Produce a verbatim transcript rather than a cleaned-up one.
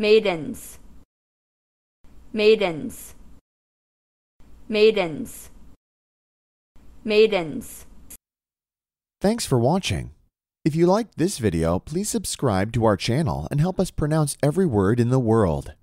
Maidens, maidens, maidens, maidens. Thanks for watching. If you liked this video, please subscribe to our channel and help us pronounce every word in the world.